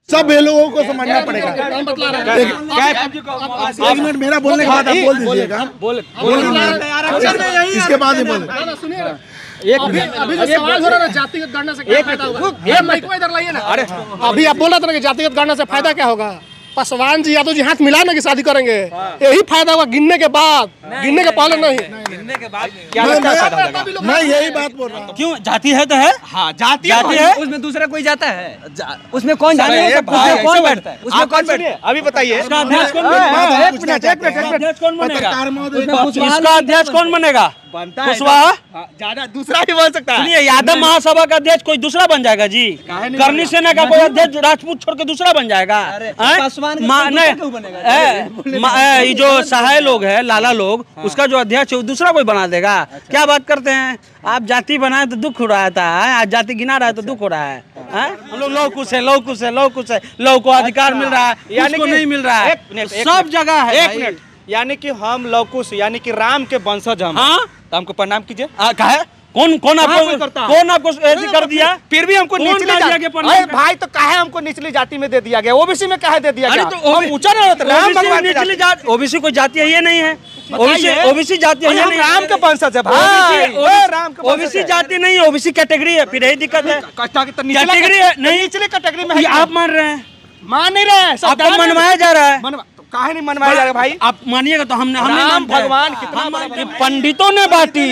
सब ये लोगों को समझना पड़ेगा। एक मिनट मेरा बोलने के बाद आप बोल दीजिएगा, इसके बाद ही बोले। अभी जो सवाल हो रहा है जातिगत गणना से क्या फायदा होगा? माइक को इधर लाइए ना। अरे अभी आप बोल रहे थे ना कि जातिगत गणना से फायदा क्या होगा? पासवान जी यादव जी हाथ मिलाने की शादी करेंगे, यही फायदा होगा। गिनने के बाद, गिनने के पहले नहीं। गिनने के बाद क्या मैं यही बात बोल रहा हूँ। क्यों? जाति है तो है। हाँ जाति है, उसमें दूसरा कोई जाता है? उसमें कौन जाता है? उसमें कौन बैठता है? उसमें कौन बैठता है? अभी बताइए इसका अध्यक्ष कौन बनेगा? कुशवाहा ज्यादा दूसरा भी बन सकता है। यादव महासभा का अध्यक्ष कोई दूसरा बन जाएगा जी? करनी सेना का कोई अध्यक्ष राजपूत छोड़ के दूसरा बन जाएगा? ये जो सहाय लोग है, लाला लोग, उसका जो अध्यक्ष है वो दूसरा कोई बना देगा? क्या बात करते हैं आप? जाति बनाए तो दुख हो रहा था, आज जाति गिना रहा है तो दुख हो रहा है। हम लोग लव कुश है, लव कुश है, लव कुश है, लव को अधिकार मिल रहा है, यानी कि नहीं मिल रहा है। सब जगह है। एक मिनट, यानी कि हम लवकुश यानी कि राम के वंशज हम। हाँ? तो हमको प्रणाम कीजिए। कहा कौन आपको कर दिया? फिर भी हमको निचली जाति भाई तो काहे हमको निचली जाति में दे दिया गया? ओबीसी में काहे दे दिया गया? तो हम ऊंचा ना होता। राम भगवान निचली जाति, ओबीसी कोई जाति है ये नहीं है। ओबीसी जाति है ये नहीं, राम के वंशज है भाई। राम के ओबीसी जाति नहीं है, ओबीसी कैटेगरी है। फिर यही दिक्कत है, कैटेगरी है नहीं, निचले कैटेगरी में आप मान रहे हैं? मान नहीं रहे हैं, आपको मनवाया जा रहा है। काहे नहीं मनवाया जा रहा भाई? आप मानिएगा तो हमने भगवान कितना पंडितों ने बांटी,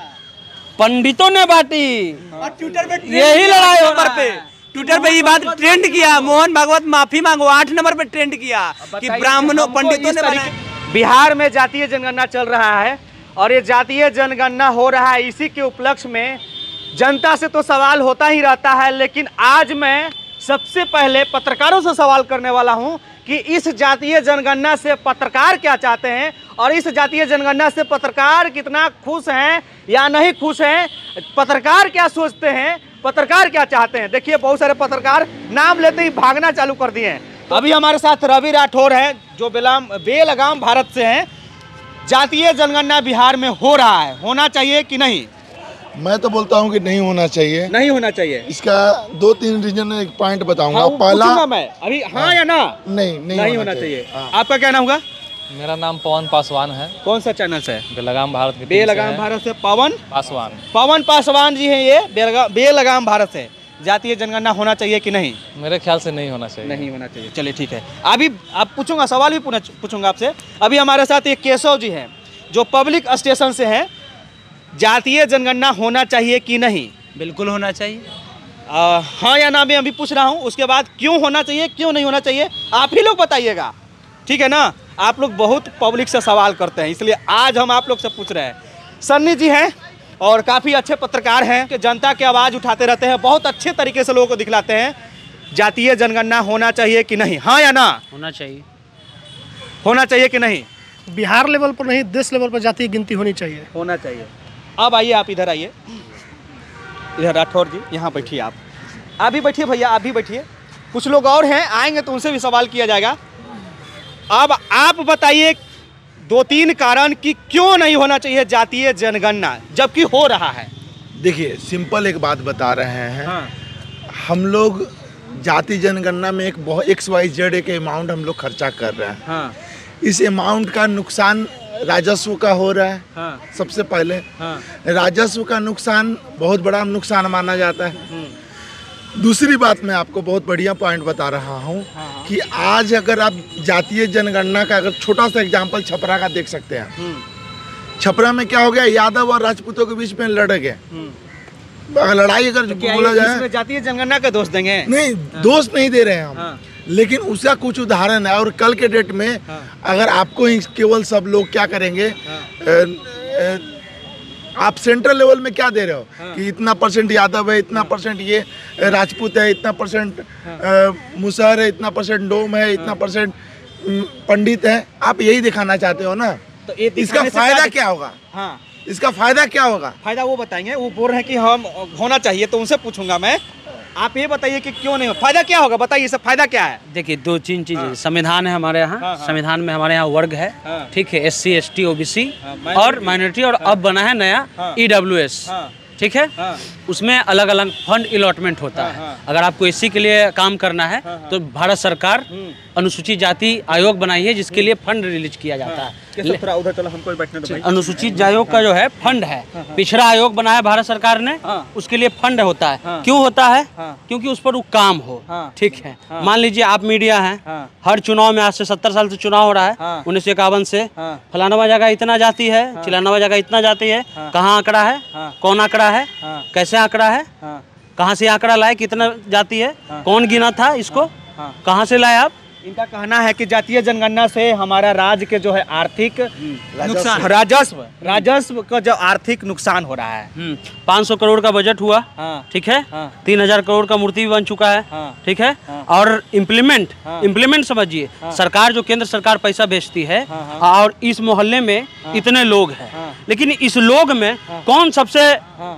पंडितों ने बांटी। ट्विटर पे यही लड़ाई हो रहा है। ट्विटर पे ये बात ट्रेंड किया, मोहन भागवत माफी मांगो 8 नंबर पे ट्रेंड किया कि ब्राह्मणों पंडितों ने। बिहार में जातीय जनगणना चल रहा है और ये जातीय जनगणना हो रहा है, इसी के उपलक्ष्य में जनता से तो सवाल होता ही रहता है। लेकिन आज मैं सबसे पहले पत्रकारों से सवाल करने वाला हूं कि इस जातीय जनगणना से पत्रकार क्या चाहते हैं और इस जातीय जनगणना से पत्रकार कितना खुश हैं या नहीं खुश हैं, पत्रकार क्या सोचते हैं, पत्रकार क्या चाहते हैं। देखिए बहुत सारे पत्रकार नाम लेते ही भागना चालू कर दिए हैं। अभी हमारे साथ रवि राठौर हैं जो बेलगाम भारत से हैं। जातीय जनगणना बिहार में हो रहा है, होना चाहिए कि नहीं? मैं तो बोलता हूँ कि नहीं होना चाहिए। नहीं होना चाहिए। इसका 2-3 रीजन, एक पॉइंट बताऊंगा। हाँ, पहला मैं अभी हाँ या ना? नहीं होना चाहिए। आपका क्या नाम होगा? मेरा नाम पवन पासवान है। कौन सा चैनल से? बेलगाम भारत के। बेलगाम भारत से पवन पासवान जी हैं ये, बेलगाम भारत से। जातीय जनगणना होना चाहिए कि नहीं? मेरे ख्याल से नहीं होना चाहिए। नहीं होना चाहिए। चलिए ठीक है, अभी आप पूछूंगा, सवाल भी पूछूंगा आपसे। अभी हमारे साथ एक केशव जी हैं जो पब्लिक स्टेशन से हैं। जातीय जनगणना होना चाहिए कि नहीं? बिल्कुल होना चाहिए। हाँ या ना मैं अभी पूछ रहा हूँ, उसके बाद क्यों होना चाहिए, क्यों नहीं होना चाहिए आप ही लोग बताइएगा, ठीक है ना? आप लोग बहुत पब्लिक से सवाल करते हैं, इसलिए आज हम आप लोग से पूछ रहे हैं। सन्नी जी हैं और काफ़ी अच्छे पत्रकार हैं कि जनता की आवाज़ उठाते रहते हैं, बहुत अच्छे तरीके से लोगों को दिखलाते हैं। जातीय जनगणना होना चाहिए कि नहीं? हाँ या ना? होना चाहिए। होना चाहिए कि नहीं? बिहार लेवल पर नहीं, देश लेवल पर जातीय गिनती होनी चाहिए। होना चाहिए। अब आइए, आप इधर आइए, इधर राठौर जी यहाँ बैठिए। आप भी बैठिए भैया, आप भी बैठिए। कुछ लोग और हैं, आएंगे तो उनसे भी सवाल किया जाएगा। अब आप बताइए 2-3 कारण कि क्यों नहीं होना चाहिए जातीय जनगणना जबकि हो रहा है। देखिए सिंपल एक बात बता रहे हैं। हाँ। हम लोग जाति जनगणना में एक बहुत XYZ एक अमाउंट हम लोग खर्चा कर रहे हैं। हाँ। इस अमाउंट का नुकसान राजस्व का हो रहा है। हाँ। सबसे पहले राजस्व का नुकसान बहुत बड़ा नुकसान माना जाता है। दूसरी बात मैं आपको बहुत बढ़िया पॉइंट बता रहा हूँ कि आज अगर आप जातीय जनगणना का अगर छोटा सा एग्जांपल छपरा का देख सकते हैं। छपरा में क्या हो गया, यादव और राजपूतों के बीच में लड़ गए। लड़ाई अगर बोला जाए, जातीय जनगणना का दोष देंगे? नहीं, दोष नहीं दे रहे हैं हम, लेकिन उसका कुछ उदाहरण है। और कल के डेट में अगर आपको केवल सब लोग क्या करेंगे, आप सेंट्रल लेवल में क्या दे रहे हो कि इतना % यादव है, इतना % ये राजपूत है, इतना % मुसहर है, इतना % डोम है, इतना % पंडित है, आप यही दिखाना चाहते हो ना? तो इसका फायदा क्या होगा? हाँ, इसका फायदा क्या होगा? फायदा वो बताएंगे। वो बोल रहे हैं कि हम होना चाहिए, तो उनसे पूछूंगा मैं। आप ये बताइए कि क्यों नहीं, फायदा क्या होगा, बताइए इसका फायदा क्या है? देखिए 2-3 चीजें। संविधान है हमारे यहाँ। संविधान में हमारे यहाँ वर्ग है, ठीक है, SC ST OBC और माइनॉरिटी, और अब बना है नया EWS, ठीक है। उसमें अलग अलग फंड अलॉटमेंट होता है। अगर आपको एससी के लिए काम करना है तो भारत सरकार अनुसूचित जाति आयोग बनाई है जिसके लिए फंड रिलीज किया जाता है। थोड़ा उधर चलो, हमको बैठने दो भाई। अनुसूचित आयोग का जो है फंड है, पिछड़ा आयोग बनाया भारत सरकार ने, उसके लिए फंड होता है। क्यों होता है? क्योंकि उस पर वो काम हो। ठीक है, मान लीजिए आप मीडिया हैं, हर चुनाव में आज से 70 साल से चुनाव हो रहा है, 1951 से, फलाना जगह इतना जाती है, चिलाना जगह इतना जाती है, कहाँ आंकड़ा है, कौन आंकड़ा है, कैसे आंकड़ा है, कहाँ से आंकड़ा लाए, कितना जाती है, कौन गिना था इसको, कहाँ से लाए आप? इनका कहना है कि जातीय जनगणना से हमारा राज्य के जो है आर्थिक नुकसान, राजस्व का जो आर्थिक नुकसान हो रहा है। 500 करोड़ का बजट हुआ, ठीक है, 3000 करोड़ का मूर्ति भी बन चुका है, ठीक है, और इम्प्लीमेंट समझिए, सरकार जो केंद्र सरकार पैसा भेजती है और इस मोहल्ले में इतने लोग हैं, लेकिन इस लोग में कौन सबसे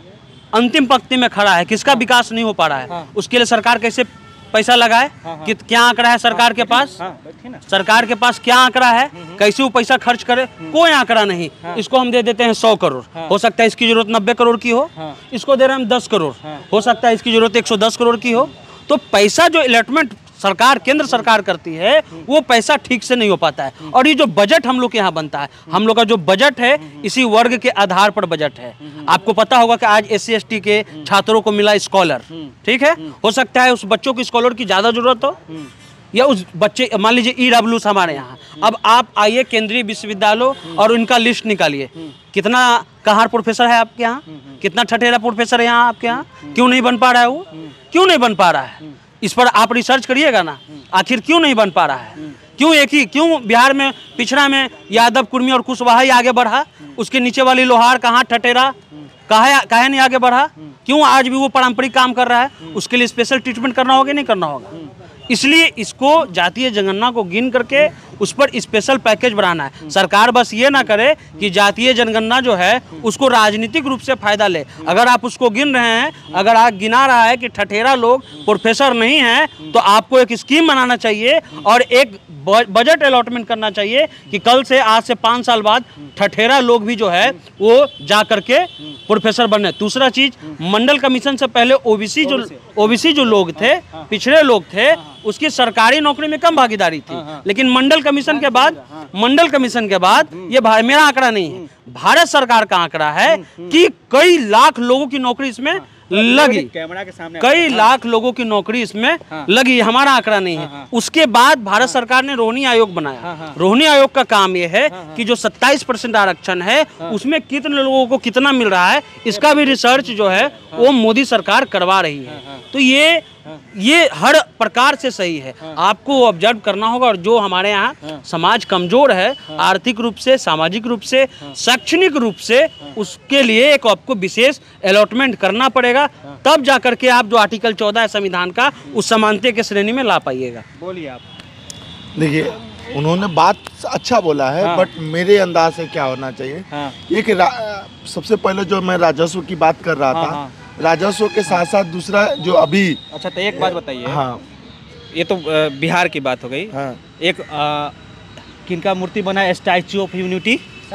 अंतिम पंक्ति में खड़ा है, किसका विकास नहीं हो पा रहा है, उसके लिए सरकार कैसे पैसा लगाए? कि क्या आंकड़ा है सरकार के पास? सरकार के पास क्या आंकड़ा है, कैसे वो पैसा खर्च करे? कोई आंकड़ा नहीं। इसको हम दे देते हैं 100 करोड़, हो सकता है इसकी जरूरत 90 करोड़ की हो, इसको दे रहे हैं हम 10 करोड़, हो सकता है इसकी जरूरत 110 करोड़ की हो। तो पैसा जो अलॉटमेंट सरकार केंद्र सरकार करती है वो पैसा ठीक से नहीं हो पाता है। और ये जो बजट हम लोग के यहाँ बनता है, हम लोग का जो बजट है इसी वर्ग के आधार पर बजट है। आपको पता होगा कि आज SC ST के छात्रों को मिला स्कॉलर, ठीक है, हो सकता है उस बच्चों को स्कॉलर की ज्यादा जरूरत हो, या उस बच्चे मान लीजिए EWS हमारे यहाँ। अब आप आइए केंद्रीय विश्वविद्यालयों और उनका लिस्ट निकालिए, कितना कहाँ प्रोफेसर है आपके यहाँ, कितना ठठेरा प्रोफेसर है यहाँ आपके यहाँ, क्यों नहीं बन पा रहा है? वो क्यों नहीं बन पा रहा है? इस पर आप रिसर्च करिएगा ना, आखिर क्यों नहीं बन पा रहा है? क्यों बिहार में पिछड़ा में यादव, कुर्मी और कुशवाहा ही आगे बढ़ा, उसके नीचे वाली लोहार कहाँ, ठठेरा काहे नहीं आगे बढ़ा? क्यों आज भी वो पारंपरिक काम कर रहा है? उसके लिए स्पेशल ट्रीटमेंट करना होगा, नहीं करना होगा? इसलिए इसको जातीय जनगणना को गिन करके उस पर स्पेशल पैकेज बनाना है। सरकार बस ये ना करे कि जातीय जनगणना जो है उसको राजनीतिक रूप से फायदा ले। अगर आप उसको गिन रहे हैं, अगर आप गिना रहा है कि ठठेरा लोग प्रोफेसर नहीं हैं, तो आपको एक स्कीम बनाना चाहिए और एक बजट अलॉटमेंट करना चाहिए कि कल से, आज से 5 साल बाद ठठेरा लोग भी जो है वो जा करके प्रोफेसर बने। दूसरा चीज, मंडल कमीशन से पहले ओबीसी जो लोग थे, पिछड़े लोग थे, उसकी सरकारी नौकरी में कम भागीदारी थी, लेकिन मंडल कमीशन के बाद ये मेरा आंकड़ा नहीं है, भारत सरकार का आंकड़ा है कि कई लाख लोगों की नौकरी इसमें लगी, कई लाख लोगों की नौकरी इसमें लगी, हमारा आंकड़ा नहीं है। उसके बाद भारत सरकार ने रोहिणी आयोग बनाया। रोहिणी आयोग का काम यह है कि जो 27% आरक्षण है उसमें कितने लोगों को कितना मिल रहा है, इसका भी रिसर्च जो है वो मोदी सरकार करवा रही है। तो ये हर प्रकार से सही है, आपको ऑब्जर्व करना होगा। और जो हमारे यहाँ समाज कमजोर है आर्थिक रूप से, सामाजिक रूप से, शैक्षणिक रूप से, उसके लिए एक आपको विशेष अलॉटमेंट करना पड़ेगा, तब जाकर के आप जो आर्टिकल 14 है संविधान का, उस समानता के श्रेणी में ला पाइएगा। बोलिए आप। देखिए, उन्होंने बात अच्छा बोला है, बट मेरे अंदाज से क्या होना चाहिए, ये कि सबसे पहले जो मैं राजस्व की बात कर रहा था, राजस्व के साथ साथ दूसरा जो अभी, अच्छा तो एक बात बताइए, हाँ, ये तो बिहार की बात हो गई, हाँ, एक किनका मूर्ति बना है, statue of unity,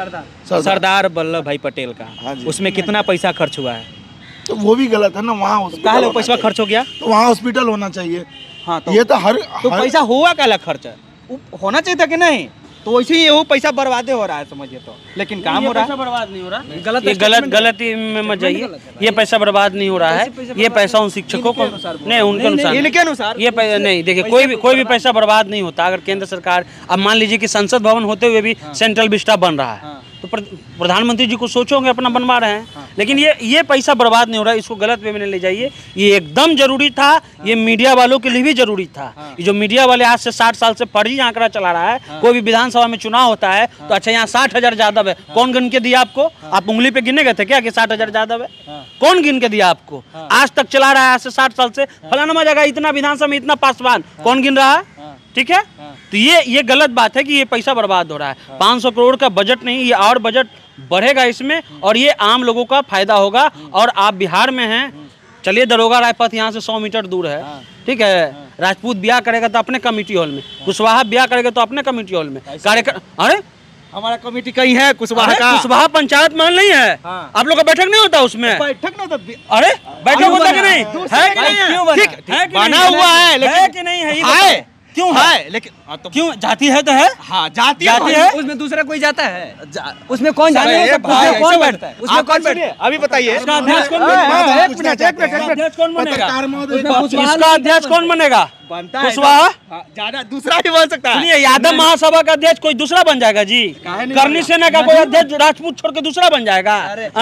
Sardar Vallabhbhai Patel का, हाँ जी, उसमें कितना पैसा खर्च हुआ है? तो वो भी गलत है ना, वहाँ कहाँ पैसा खर्च हो गया, तो वहाँ हॉस्पिटल होना चाहिए। हाँ, तो ये तो तो पैसा हुआ क्या खर्च है, होना चाहिए था कि नहीं? तो वैसे ही वो पैसा बर्बादे हो रहा है, समझिए तो, लेकिन काम हो रहा है, पैसा बर्बाद नहीं हो रहा, गलती में मत जाइए, ये पैसा बर्बाद नहीं हो रहा है, ये पैसा उन शिक्षकों को नहीं, उनके अनुसार, इनके अनुसार ये नहीं, देखिए कोई भी पैसा बर्बाद नहीं होता। अगर केंद्र सरकार, अब मान लीजिए कि संसद भवन होते हुए भी सेंट्रल विस्टा बन रहा है, तो प्रधानमंत्री जी को सोचोगे अपना बनवा रहे हैं, लेकिन ये पैसा बर्बाद नहीं हो रहा है, इसको गलत वे में नहीं ले जाइए। ये एकदम जरूरी था, ये मीडिया वालों के लिए भी जरूरी था। ये जो मीडिया वाले आज से 60 साल से फर्जी आंकड़ा चला रहा है, कोई भी विधानसभा में चुनाव होता है तो अच्छा यहाँ 60,000 यादव है, कौन गिन के दिया आपको? आप उंगली पे गिने गए थे क्या कि 60,000 यादव है? कौन गिन के दिया आपको? आज तक चला रहा है, आज से 60 साल से फलाना जगह इतना विधानसभा में इतना पासवान, कौन गिन रहा है? ठीक है, तो ये गलत बात है कि ये पैसा बर्बाद हो रहा है। 500 करोड़ का बजट नहीं, ये और बजट बढ़ेगा इसमें, और ये आम लोगों का फायदा होगा। और आप बिहार में हैं, चलिए दरोगा रायपथ यहाँ से 100 मीटर दूर है, ठीक है, राजपूत ब्याह करेगा तो अपने कमेटी हॉल में, कुशवाहा ब्याह करेगा तो अपने कमेटी हॉल में, कार्यक्रम, अरे हमारा कमेटी कहीं है कुशवाहा का? कुशवाहा पंचायत महल नहीं है? हाँ। आप लोग का बैठक नहीं होता उसमें? बैठक ना तो अरे बैठक होता कि नहीं? है कि नहीं है? ठीक बना हुआ है लेकिन है कि नहीं है? ये बताओ। क्यों है? लेकिन तो क्यों जाति है तो है? हाँ जाति है? उसमें दूसरा कोई जाता है? उसमें कौन जाता है? उसमें कौन बैठता है? उसमें कौन बैठता है? अभी बताइए इसका अध्यक्ष कौन एक मिनट अध्यक्ष कौन बनेगा? पत्रकार महोदय इसका अध्यक्ष कौन बनेगा? बनता है कुशवाहा? ज्यादा दूसरा भी बन सकता है। सुनिए, यादव महासभा का अध्यक्ष कोई दूसरा बन जाएगा जी? करनी सेना का कोई अध्यक्ष राजपूत छोड़ के दूसरा बन जाएगा?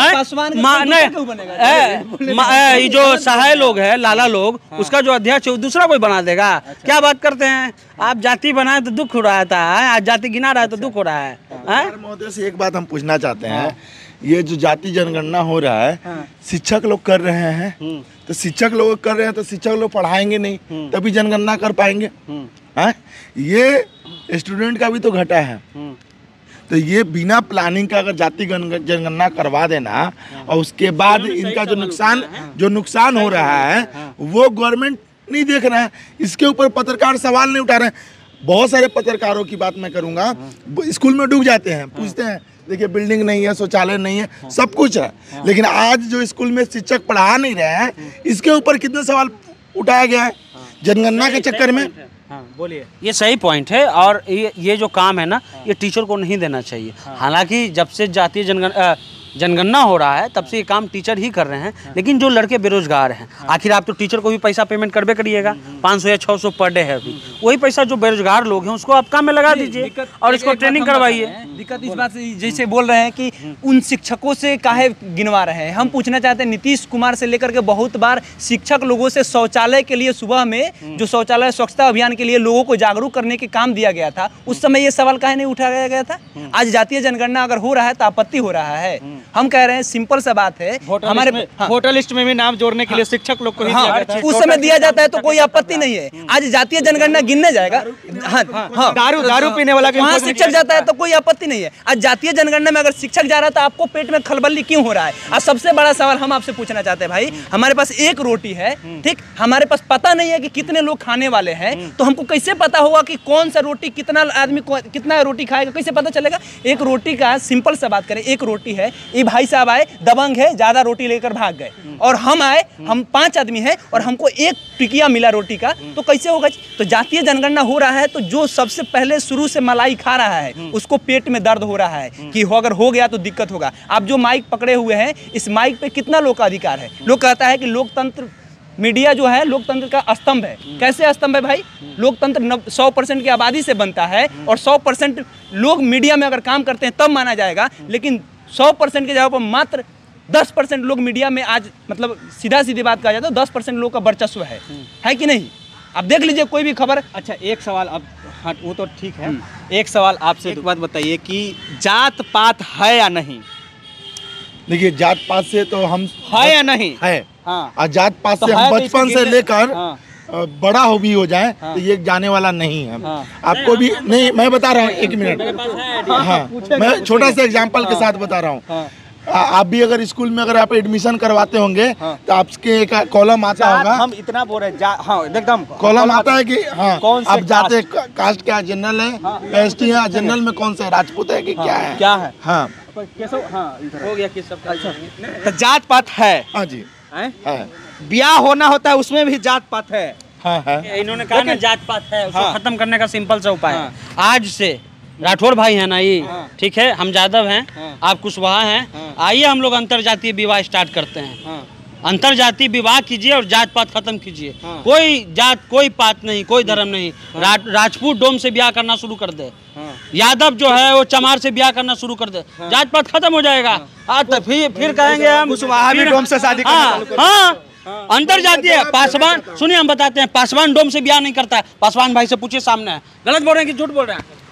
ये जो सहाय लोग है, लाला लोग, उसका जो अध्यक्ष है वो दूसरा कोई बना देगा? क्या बात करते हैं आप? जाति बनाए तो दुख हो रहा था, आज जाति गिना रहा है तो दुख हो रहा है। महोदय से एक बात हम पूछना चाहते हैं, ये जो जाति जनगणना हो रहा है, शिक्षक लोग कर रहे हैं, तो शिक्षक लोग कर रहे हैं तो शिक्षक लोग पढ़ाएंगे नहीं, तभी जनगणना कर पाएंगे। ये स्टूडेंट का भी तो घटा है। तो ये बिना प्लानिंग का अगर जाति जनगणना करवा देना और उसके बाद इनका जो नुकसान हो रहा है वो गवर्नमेंट नहीं देख रहा है, इसके ऊपर पत्रकार सवाल नहीं उठा रहे हैं। बहुत सारे पत्रकारों की बात मैं करूंगा, स्कूल में डूब जाते हैं, पूछते हैं देखिए बिल्डिंग नहीं है, शौचालय नहीं है, सब कुछ है, लेकिन आज जो स्कूल में शिक्षक पढ़ा नहीं रहे हैं, इसके ऊपर कितने सवाल उठाया गया है जनगणना के चक्कर में। बोलिए। ये सही पॉइंट है, और ये जो काम है ना, ये टीचर को नहीं देना चाहिए। हालांकि जब से जातीय जनगणना हो रहा है तब से ये काम टीचर ही कर रहे हैं, लेकिन जो लड़के बेरोजगार हैं, आखिर आप तो टीचर को भी पैसा पेमेंट करबे करिएगा, 500 या 600 पर डे है अभी, वही पैसा जो बेरोजगार लोग हैं उसको आप काम में लगा दीजिए और इसको ट्रेनिंग करवाइए। दिक्कत इस बात से जैसे बोल रहे हैं कि उन शिक्षकों से काहे गिनवा रहे हैं, हम पूछना चाहते हैं नीतीश कुमार से लेकर के बहुत बार शिक्षक लोगों से शौचालय के लिए सुबह में जो शौचालय स्वच्छता अभियान के लिए लोगों को जागरूक करने के काम दिया गया था, उस समय ये सवाल काहे नहीं उठाया गया था? आज जातीय जनगणना अगर हो रहा है तो आपत्ति हो रहा है। हम कह रहे हैं सिंपल सा बात है, हमारे वोटर लिस्ट में भी नाम जोड़ने के लिए शिक्षक लोग को ही उस समय दिया जाता है तो कोई आपत्ति नहीं है। आज जातीय जनगणना गिनने जाएगा, दारू पीने वाला वहाँ शिक्षक जाता है तो कोई आपत्ति नहीं है। आज जातीय जनगणना में अगर शिक्षक जा रहा है तो आपको पेट में खलबली क्यों हो रहा है? आज सबसे बड़ा सवाल हम आपसे पूछना चाहते हैं भाई, हमारे पास एक रोटी है, ठीक, हमारे पास पता नहीं है कि कितने लोग खाने वाले हैं, तो हमको कैसे पता होगा कि कौन सा रोटी कितना आदमी कितना रोटी खाएगा, कैसे पता चलेगा? एक रोटी का सिंपल सा बात करें, एक रोटी है, ये भाई साहब आए दबंग है, ज्यादा रोटी लेकर भाग गए, और हम आए, हम 5 आदमी हैं और हमको एक टिकिया मिला रोटी का, तो कैसे होगा? तो जातीय जनगणना हो रहा है तो जो सबसे पहले शुरू से मलाई खा रहा है उसको पेट में दर्द हो रहा है कि अगर हो गया तो दिक्कत होगा। आप जो माइक पकड़े हुए हैं, इस माइक पे कितना लोग का अधिकार है? लोग कहता है कि लोकतंत्र, मीडिया जो है लोकतंत्र का स्तंभ है। कैसे स्तंभ है भाई? लोकतंत्र 100% की आबादी से बनता है और 100% लोग मीडिया में अगर काम करते हैं तब माना जाएगा, लेकिन 100% के जगह पर मात्र 10% लोग मीडिया में आज, मतलब सीधा सीधी बात कहा जाए तो 10% लोग का वर्चस्व है कि नहीं? आप देख लीजिए कोई भी खबर। अच्छा एक सवाल, अब हाँ वो तो ठीक है, एक सवाल आपसे एक बात बताइए कि जात पात है या नहीं? देखिए जात पात से तो हम है या नहीं है, हाँ, और जात पात तो से हम बचपन से लेकर हाँ, बड़ा हो भी हो जाए तो ये जाने वाला नहीं है। आपको भी नहीं, मैं बता रहा हूँ, 1 मिनट, हाँ मैं छोटा सा एग्जांपल के साथ बता रहा हूँ। आप भी अगर स्कूल में अगर आप एडमिशन करवाते होंगे तो आपके एक कॉलम आता होगा, हम इतना बोल रहे हैं, हाँ एकदम कॉलम आता है कि हाँ कौन से आप जाते कास्ट क्या, जनरल है, एसटी है, जनरल में कौन सा है, राजपूत है कि क्या है, क्या है, हाँ हो गया किस सब। तो जात पात है, हाँ जी है, ब्याह होना होता है उसमें भी जात पात है, हाँ है। इन्होंने कहा ना जात पात है, उसको खत्म करने का सिंपल सा उपाय है। आज से राठौर भाई है ना ये, ठीक है, हम यादव हैं, आप कुशवाहा हैं, आइए हम लोग अंतरजातीय विवाह स्टार्ट करते हैं। अंतरजातीय विवाह कीजिए और जात पात खत्म कीजिए। कोई जात, कोई पात नहीं, कोई धर्म नहीं। राजपूत डोम से ब्याह करना शुरू कर दे, यादव जो है वो चमार से ब्याह करना शुरू कर दे, जात पात खत्म हो जाएगा। तो फिर कहेंगे हम कुशवाहा भी डोम से शादी करना। हाँ, अंतरजातीय पासवान, सुनिए हम बताते हैं, पासवान डोम से ब्याह नहीं करता है। पासवान भाई से पूछिए, सामने है, गलत बोल रहे हैं कि झूठ बोल रहे हैं?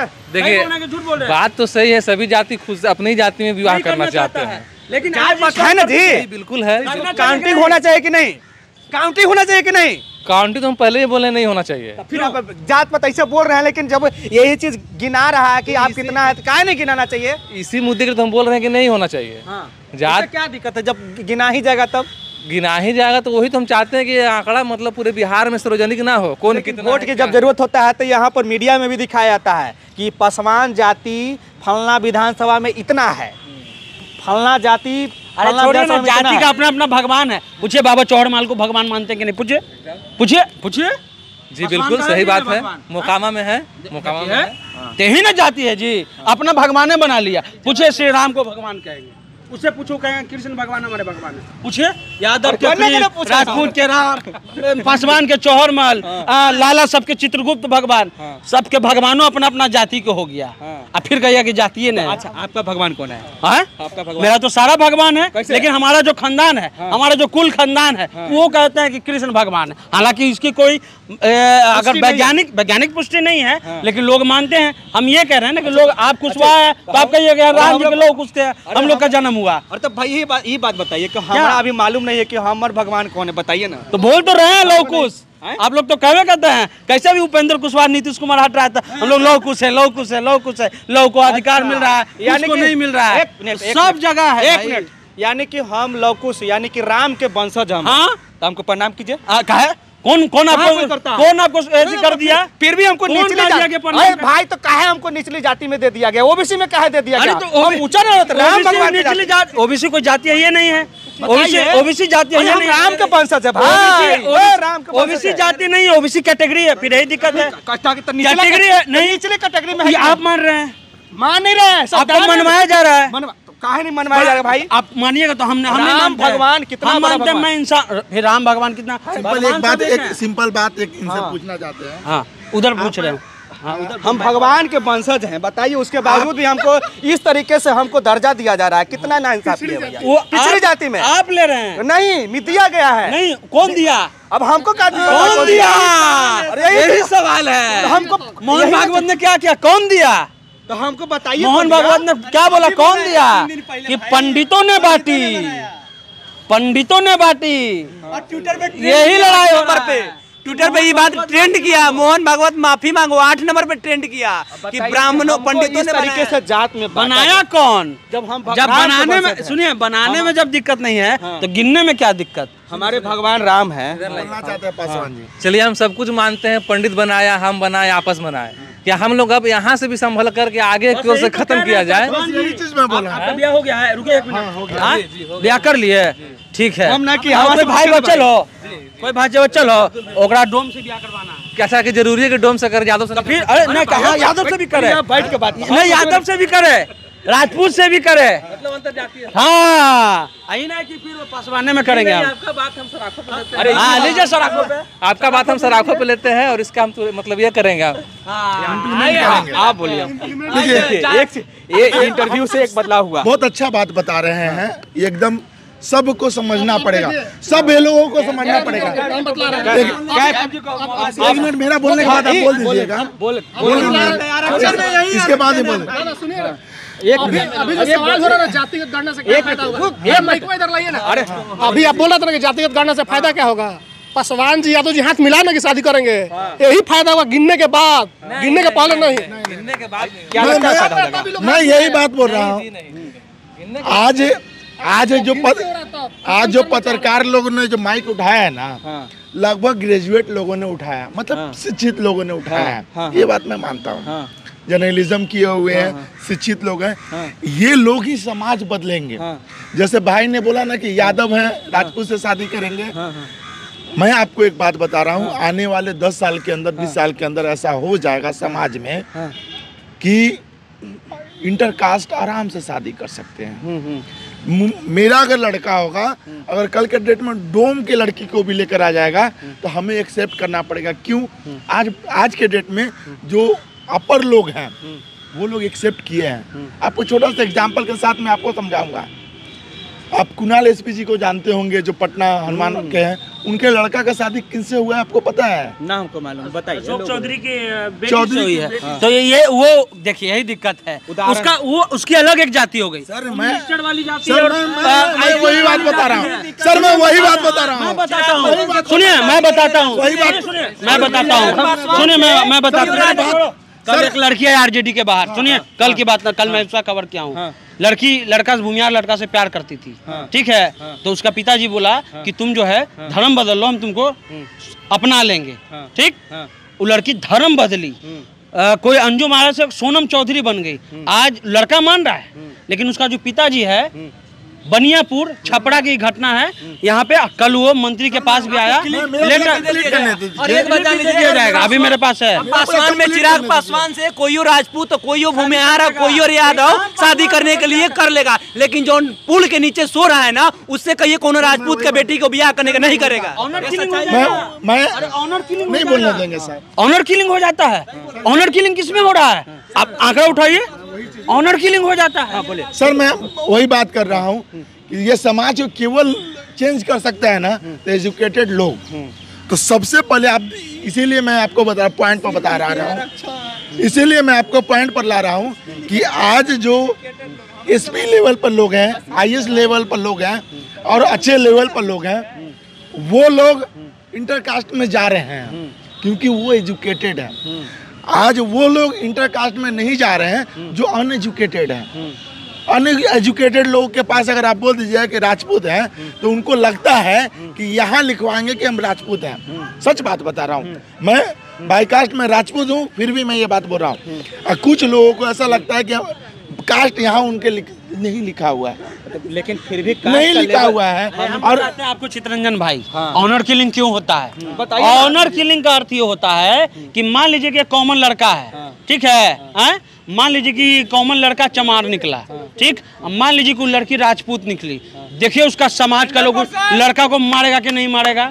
देखिए बात तो सही है, सभी जाति खुद अपनी जाति में विवाह करना चाहते हैं, लेकिन है ना जी, बिल्कुल है। काउंटिंग होना चाहिए कि नहीं? काउंटिंग होना चाहिए कि नहीं? काउंटिंग तो हम पहले ही बोले नहीं होना चाहिए। फिर आप जात पात ऐसे बोल रहे हैं, लेकिन जब यही चीज गिना रहा है कि आप कितना है, तो काहे नहीं गिनाना चाहिए? इसी मुद्दे के तो हम बोल रहे हैं कि नहीं होना चाहिए। जात क्या दिक्कत है? जब गिना ही जाएगा तब गिना ही जाएगा तो वही तो हम चाहते हैं कि आंकड़ा मतलब पूरे बिहार में सार्वजनिक ना हो, कौन कितना वोट की जब जरूरत होता है तो यहाँ पर मीडिया में भी दिखाया जाता है कि पासवान जाति फलना विधानसभा में इतना है, फलना जाति, अरे छोड़िए ना, जाति का अपना अपना भगवान है। पूछिए बाबा चौहड़माल को भगवान मानते हैं कि नहीं, पूछिए पूछिए पूछिए। जी बिल्कुल सही बात है, मोकामा में है, मोकामा में है, यही ना जाति है जी, अपना भगवान बना लिया। पूछिए श्री राम को भगवान कहेंगे, उससे पूछो कहेंगे कृष्ण भगवान हमारे भगवान है। पूछिए यादव के राजपूत के राम, पासवान के चौहड़माल, लाला सबके चित्रगुप्त भगवान, सबके भगवानों अपना अपना जाति को हो गया। अब फिर कहिए कि जातीय नहीं। अच्छा, आपका भगवान कौन है? आपका भगवान? मेरा तो सारा भगवान है, लेकिन हमारा जो खानदान है, हमारा जो कुल खानदान है, वो कहते हैं कि कृष्ण भगवान है। हालांकि इसकी कोई अगर वैज्ञानिक पुष्टि नहीं है, लेकिन लोग मानते हैं। हम ये कह रहे हैं ना कि लोग, आप कुशवाहा है तो आप कहिए राम जी के लोग कुछ थे, हम लोग का जन्म हुआ। और तो भाई ये बात बताइए कि हमारा अभी मालूम नहीं है कि हमारे भगवान कौन है, बताइए ना। तो बोल तो रहे हैं लव कुश, आप लोग तो कहवे करते हैं। कैसे भी उपेंद्र कुशवाहा नीतीश कुमार हट रहा था, हम लोग लव कुश है, लव कुश है, लव कुश है, लव को अधिकार मिल रहा है, यानी को नहीं मिल रहा है, सब जगह है। एक मिनट, यानी कि हम लव कुश यानी कि राम के वंशज हम। हाँ, तो हमको प्रणाम कीजिए। कहे कौन आपको ऐसी कर दिया? फिर भी हमको निचली जाति, भाई तो काहे हमको निचली जाति में दे दिया गया? ओबीसी में काहे दे दिया गया? तो हम ऊंचा ना होता, राम भगवान निचली जाति। ओबीसी कोई जाति है ये नहीं है, ओबीसी जाति है ये नहीं, राम के वंशज है भाई। ओबीसी जाति नहीं है, ओबीसी कैटेगरी है। फिर यही दिक्कत है, कैटेगरी है नहीं, निचले कैटेगरी में आप मान रहे हैं, मान नहीं रहे हैं, आपको मनवाया जा रहा है। काहे नहीं मनवाया जा रहा भाई? आप मानिएगा तो हमने भगवान कितना हम मानते हैं। मैं इंसान, फिर राम भगवान कितना सिंपल बात एक इनसे पूछना चाहते हैं। हाँ, उधर पूछ रहे हो। हम भगवान के वंशज हैं, बताइए, उसके बावजूद भी हमको इस तरीके से हमको दर्जा दिया जा रहा है। कितना नाइंसाफी है भैया। वो पिछड़ी जाति में आप ले रहे हैं? नहीं, दिया गया है। नहीं, कौन दिया? अब हमको कौन दिया? यही सवाल है। हमको मोहन भागवत ने क्या किया? कौन दिया? तो हमको बताइए। मोहन भागवत ने क्या बोला? कौन दिया? कि पंडितों ने बांटी, पंडितों ने बांटी। यही लड़ाई हो रहा है। ट्विटर पे ये बात ट्रेंड किया, मोहन भागवत माफी मांगो, 8 नंबर पे ट्रेंड किया कि ब्राह्मणों पंडितों ने तरीके से जात में बनाया कौन? जब बनाने में, सुनिए, बनाने में जब दिक्कत नहीं है तो गिनने में क्या दिक्कत? हमारे भगवान राम है। बोलना चाहते हैं पासवान जी। चलिए, हम सब कुछ मानते हैं, पंडित बनाया, हम बनाए, आपस बनाए, क्या हम लोग अब यहाँ से भी संभल करके आगे की ओर से खत्म किया जाए? यही चीज मैं बोला। आपका ब्याह हो गया है? रुकिए एक मिनट, ब्याह कर लिए, ठीक है। हम ना कि कोई भाई बच्चल हो, कोई भाई बच्चल हो, ओकरा डोम से ब्याह करवाना है। कैसा कि जरूरी है कि डोम से कर, यादव से फिर अरे नहीं, कहा यादव से भी करे, बैठ के बात नहीं, यादव से भी करे, राजपूत से भी करे, मतलब अंतर जाती है। हाँ, आई ना कि फिर वो पासवाने में करेंगे हम। आपका बात हम सराखों पे लेते हैं। अरे हाँ, लीजिए सराखों पे। आपका बात हम सराखों पे लेते हैं और इसका हम तो मतलब ये करेंगे। आप बोलिए। ये इंटरव्यू से एक बदलाव हुआ। बहुत अच्छा बात बता रहे हैं, एकदम सबको समझना पड़ेगा, सब ये लोगों को समझना पड़ेगा। एक मिनट, मेरा बोलने के बाद आप बोल दीजिएगा, इसके बाद ही बोल। अभी जो सवाल हो रहा है जातिगत गणना से क्या फायदा होगा? ये माइक को इधर लाइए ना। अरे अभी आप बोल रहे थे ना कि जातिगत गणना से फायदा क्या होगा? पासवान जी यादव जी हाथ मिलाना की शादी करेंगे, यही फायदा होगा। गिनने के बाद, गिनने के पहले नहीं। गिनने के बाद क्या फायदा होगा? मैं यही बात बोल रहा हूँ। आज जो पत्रकार लोगों ने जो माइक उठाया है ना, लगभग ग्रेजुएट लोगों ने उठाया, मतलब शिक्षित लोगों ने उठाया है। ये बात मैं मानता हूँ। जर्नलिज्म किए हुए हैं, शिक्षित लोग हैं, ये लोग ही समाज बदलेंगे। जैसे भाई ने बोला ना कि यादव हैं, राजपूत से शादी करेंगे। मैं आपको एक बात बता रहा हूँ, आने वाले 10 साल के अंदर, 20 साल के अंदर ऐसा हो जाएगा समाज में कि इंटरकास्ट आराम से शादी कर सकते हैं। मेरा अगर लड़का होगा, अगर कल के डेट में डोम के लड़की को भी लेकर आ जाएगा तो हमें एक्सेप्ट करना पड़ेगा। क्यों? आज के डेट में जो अपर लोग हैं वो लोग एक्सेप्ट किए हैं। आपको छोटा सा एग्जांपल के साथ मैं आपको समझाऊंगा। आप कुणाल एसपी जी को जानते होंगे, जो पटना हनुमान के हैं। उनके लड़का का शादी किनसे हुआ है आपको पता है? ना हमको मालूम, बताइए। अशोक चौधरी की बेटी से हुई है। तो ये वो देखिए, यही दिक्कत है उसका, वो उसकी अलग एक जाति हो गई। सर मैं वाली जाति, वही बात बता रहा हूँ सर, मैं वही बात बता रहा हूँ। सुनिए, मैं बताता हूँ, वही बात मैं बताता हूँ, सुनिए, मैं बताता हूँ। कल एक लड़की है आरजेडी के बाहर, सुनिए, कल की बात ना, कल मैं उसका कवर किया हूँ। लड़का भूमियार लड़का से प्यार करती थी, ठीक है। तो उसका पिताजी बोला कि तुम जो है धर्म बदल लो, हम तुमको अपना लेंगे, ठीक। वो लड़की धर्म बदली, कोई अंजुम आरा से सोनम चौधरी बन गई, आज लड़का मान रहा है, लेकिन उसका जो पिताजी है बनियापुर छपरा की घटना है, यहाँ पे कल वो मंत्री के पास भी आया, और एक बात जान लीजिए जाएगा, अभी मेरे पास है। पासवान में चिराग पासवान से कोई राजपूत तो कोई भूमिहार कोई और यादव शादी करने के लिए कर लेगा, लेकिन जो पुल के नीचे सो रहा है ना, उससे कहिए कौन राजपूत के बेटी को ब्याह करने का नहीं करेगा। मैं नहीं बोलने देंगे सर। ऑनर किलिंग हो जाता है। ऑनर किलिंग किसमें हो रहा है? आप आंकड़ा उठाइए, ऑनर किलिंग हो जाता है। बोले सर, मैं वही बात कर रहा हूँ कि ये समाज को केवल चेंज कर सकता है ना तो एजुकेटेड लोग। तो सबसे पहले आप, इसीलिए मैं आपको पॉइंट पर बता रहा हूँ, इसीलिए मैं आपको पॉइंट पर ला रहा हूँ कि आज जो एसपी लेवल पर लोग हैं, आईएएस लेवल पर लोग हैं और अच्छे लेवल पर लोग हैं, वो लोग इंटरकास्ट में जा रहे हैं क्योंकि वो एजुकेटेड है। आज वो लोग इंटरकास्ट में नहीं जा रहे हैं जो अनएजुकेटेड हैं। अनएजुकेटेड लोगों के पास अगर आप बोल दीजिए कि राजपूत हैं तो उनको लगता है कि यहाँ लिखवाएंगे कि हम राजपूत हैं। सच बात बता रहा हूँ, मैं बाईकास्ट में राजपूत हूँ, फिर भी मैं ये बात बोल रहा हूँ। और कुछ लोगों को ऐसा लगता है कि कास्ट यहाँ उनके नहीं लिखा हुआ है, लेकिन फिर भी नहीं लिखा हुआ है। और आपको चितरंजन भाई, ऑनर किलिंग क्यों होता है? ऑनर किलिंग का अर्थ ये होता है कि मान लीजिए कि कॉमन लड़का है, ठीक है, मान लीजिए कि कॉमन लड़का चमार निकला, ठीक, मान लीजिए कि लड़की राजपूत निकली, देखिए उसका समाज का लोग लड़का को मारेगा कि नहीं मारेगा?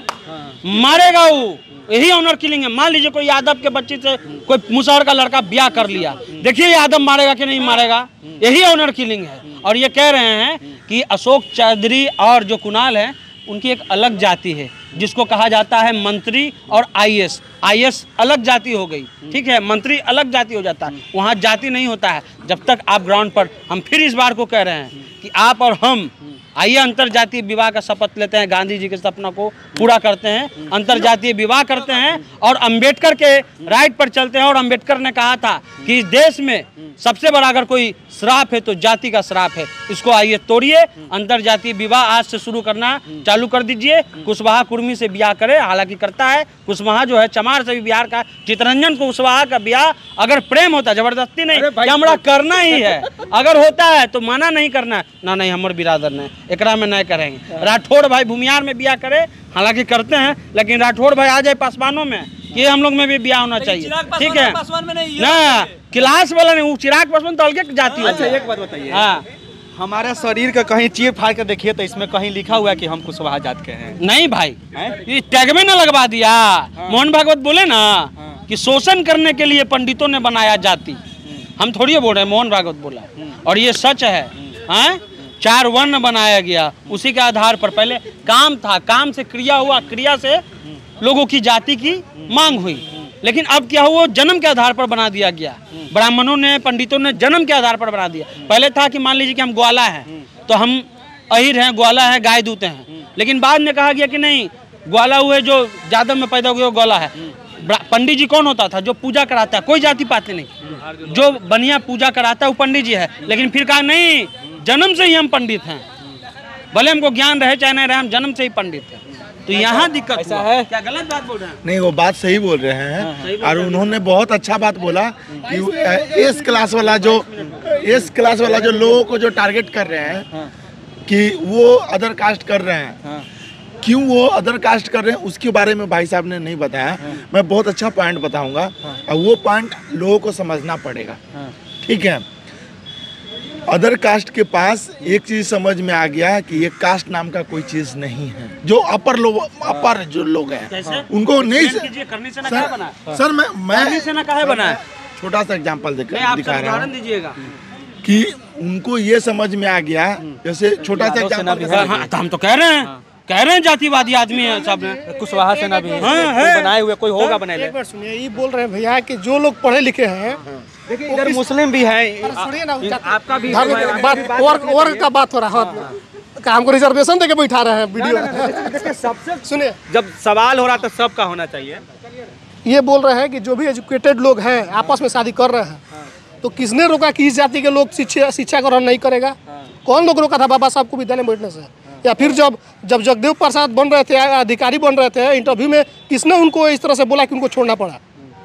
मारेगा वो। यही ऑनर किलिंग है। मान लीजिए कोई यादव के बच्चे से कोई मुसहर का लड़का ब्याह कर लिया, देखिए यादव मारेगा कि नहीं मारेगा? यही ऑनर किलिंग है। और ये कह रहे हैं कि अशोक चौधरी और जो कुणाल है उनकी एक अलग जाति है जिसको कहा जाता है मंत्री और आईएएस। आईएएस अलग जाति हो गई, ठीक है, मंत्री अलग जाति हो जाता है। वहाँ जाति नहीं होता है जब तक आप ग्राउंड पर, हम फिर इस बार को कह रहे हैं कि आप और हम आइए अंतरजातीय विवाह का शपथ लेते हैं, गांधी जी के सपना को पूरा करते हैं, अंतरजातीय विवाह करते हैं और अंबेडकर के राइट पर चलते हैं। और अंबेडकर ने कहा था कि इस देश में सबसे बड़ा अगर कोई श्राप है तो जाति का श्राप है, इसको आइए तोड़िए। अंतरजातीय विवाह आज से शुरू करना चालू कर दीजिए। कुशवाहा कुर्मी से ब्याह करे, हालांकि करता है, कुशवाहा जो है चमार से भी बिहार का, चितरंजन कुशवाहा का ब्याह अगर प्रेम होता, जबरदस्ती नहीं, हमरा करना ही है, अगर होता है तो माना नहीं करना ना, नहीं हमारे बिरादर ने एकरा में नहीं करेंगे। राठौड़ भाई भूमिहार में ब्याह करे, हालांकि करते हैं, लेकिन राठौड़ भाई आ जाए पासवानों में कि हम लोग में भी ब्याह होना चाहिए, ठीक है ना? क्लास वाला नहीं, वो चिराग पासवान तो अलग जाति है। अच्छा, एक बात बताइए, हाँ, हमारा शरीर का कहीं चीर फाड़ कर देखिए तो इसमें कहीं लिखा हुआ है कि हम कुशवाहा जात के हैं? नहीं भाई, ये टैग में ना लगवा दिया। मोहन भागवत बोले ना कि शोषण करने के लिए पंडितों ने बनाया जाति, हम थोड़ी बोल रहे हैं, मोहन भागवत बोला, और ये सच है। 4 वर्ण बनाया गया, उसी के आधार पर पहले काम था, काम से क्रिया हुआ, क्रिया से लोगों की जाति की मांग हुई, लेकिन अब क्या हुआ, जन्म के आधार पर बना दिया गया। ब्राह्मणों ने, पंडितों ने जन्म के आधार पर बना दिया। पहले था कि मान लीजिए कि हम ग्वाला हैं तो हम अहिर हैं, ग्वाला है, गाय दूते हैं, लेकिन बाद में कहा गया कि नहीं, ग्वाला हुए जो यादव में पैदा हुए ग्वाला है। पंडित जी कौन होता था? जो पूजा कराता है, कोई जाति पाति नहीं, जो बनिया पूजा कराता है वो पंडित जी है। लेकिन फिर कहा नहीं, जन्म से ही हम पंडित हैं, भले हमको ज्ञान रहे चाहे नहीं रहे, हम जन्म से ही पंडित हैं। तो यहाँ दिक्कत ऐसा है, क्या गलत बात बोल रहे हैं? नहीं, वो बात सही बोल रहे हैं। और उन्होंने बहुत अच्छा बात बोला कि एस क्लास वाला जो लोगों को जो टारगेट कर रहे हैं कि वो अदर कास्ट कर रहे हैं, क्यों वो अदर कास्ट कर रहे हैं उसके बारे में भाई साहब ने नहीं बताया। मैं बहुत अच्छा पॉइंट बताऊंगा और वो पॉइंट लोगों को समझना पड़ेगा, ठीक है? अदर कास्ट के पास एक चीज समझ में आ गया कि ये कास्ट नाम का कोई चीज नहीं है। जो अपर जो लोग हैं उनको नहीं सर मैं छोटा सा एग्जांपल दिखा रहा हूँ कि उनको ये समझ में आ गया, जैसे छोटा सा एग्जांपल, हम तो कह रहे हैं जातिवादी आदमी है सब, कुशवाहा सेना भी बनाए हुए, कोई होगा बनाए। एक बार सुनिए, ये बोल रहे हैं भैया कि जो लोग पढ़े लिखे हैं, देखिए इधर मुस्लिम भी है, सुनिए ना, आपका भी वर्ग का बात हो रहा है, हमको रिजर्वेशन देके बैठा रहे हैं वीडियो। सबसे सुनिए, जब सवाल हो रहा तो सबका होना चाहिए। ये बोल रहे हैं कि जो भी एजुकेटेड लोग हैं आपस में शादी कर रहे हैं, तो किसने रोका कि इस जाति के लोग शिक्षा ग्रहण नहीं करेगा? कौन लोग रोका था बाबा साहब को विद्यालय में बैठने से? या फिर जब जगदेव प्रसाद बन रहे थे, अधिकारी बन रहे थे, इंटरव्यू में किसने उनको इस तरह से बोला कि उनको छोड़ना पड़ा?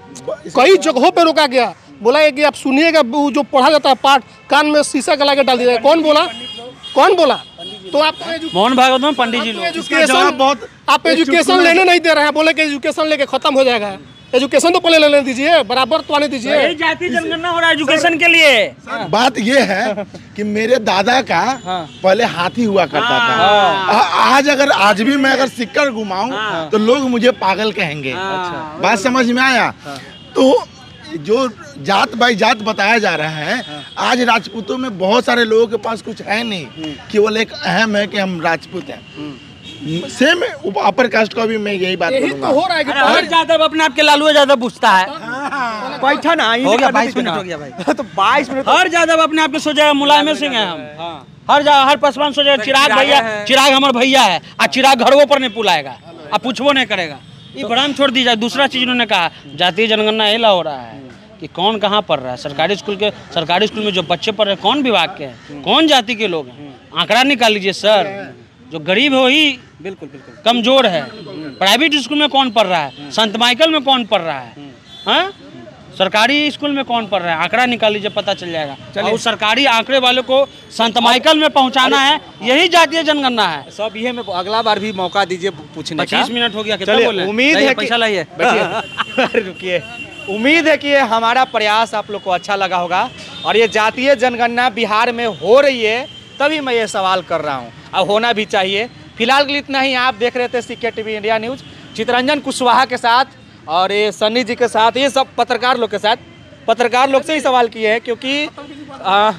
कई जगहों पे रोका गया, बोला है कि आप सुनिएगा, वो जो पढ़ा जाता है पाठ कान में शीशा गला के डाल दिया। कौन बोला? कौन बोला? तो आप मोहन भागवत में पंडित जी लोग एजुकेशन बहुत, आप एजुकेशन लेने नहीं दे रहे हैं, बोले कि एजुकेशन लेके खत्म हो जाएगा। एजुकेशन तो पहले लेने दीजिए, बराबर तो आने दीजिए। जातीय जनगणना हो रहा है एजुकेशन के लिए। बात ये है कि मेरे दादा का पहले हाथी हुआ करता था। आज आज भी मैं अगर सिक्का घुमाऊं तो लोग मुझे पागल कहेंगे। बात समझ में आया? तो जो जात बाई जात बताया जा रहा है, आज राजपूतों में बहुत सारे लोगों के पास कुछ है नहीं, केवल एक अहम है कि हम राजपूत हैं। सेम अपर कास्ट का भी मैं यही बात करूंगा। हो रहा है कि हर यादव अपने आप के लालू यादव पूछता है। बैठा ना, हो गया 22 मिनट हो गया भाई। तो 22 मिनट हर यादव अपने आप को सोचेगा मुलायम सिंह है हम। हर पसवान सोचेगा चिराग भैया, चिराग हमारे भैया है, और चिराग घरों पर नहीं पुलाएगा, अब पूछबो नहीं करेगा। ये भ्रम छोड़ दी जाए। दूसरा चीज उन्होंने कहा जातीय जनगणना एला हो रहा है कि कौन कहाँ पढ़ रहा है। सरकारी स्कूल में जो बच्चे पढ़ रहे हैं कौन विभाग के हैं, कौन जाति के लोग हैं, आंकड़ा निकाल लीजिए सर। जो गरीब है वही बिल्कुल कमजोर है। प्राइवेट स्कूल में कौन पढ़ रहा है, संत माइकल में कौन पढ़ रहा है, हाँ? सरकारी स्कूल में कौन पढ़ रहा है, आंकड़ा निकाल लीजिए, पता चल जाएगा। और सरकारी आंकड़े वाले को संत माइकल में पहुंचाना है, यही जातीय जनगणना है। सब ये में अगला बार भी मौका दीजिए पूछने का। 25 मिनट हो गया, कितना बोले? उम्मीद है पैसा लाइए। रुकिए, उम्मीद है कि ये हमारा प्रयास आप लोग को अच्छा लगा होगा। और ये जातीय जनगणना बिहार में हो रही है तभी मैं ये सवाल कर रहा हूँ, अब होना भी चाहिए। फिलहाल के लिए इतना ही। आप देख रहे थे CK TV India news, Chitranjan Kushwaha के साथ और ये सन्नी जी के साथ, ये सब पत्रकार लोग के साथ। पत्रकार लोग से ही सवाल किए हैं क्योंकि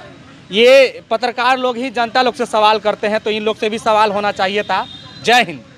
ये पत्रकार लोग ही जनता लोग से सवाल करते हैं, तो इन लोग से भी सवाल होना चाहिए था। जय हिंद।